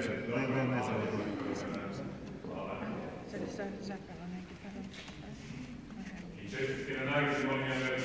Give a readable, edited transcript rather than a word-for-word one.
može, ne znam odgovoriti. Sad je zapalo neki. I čestitke na nagradi, molim ja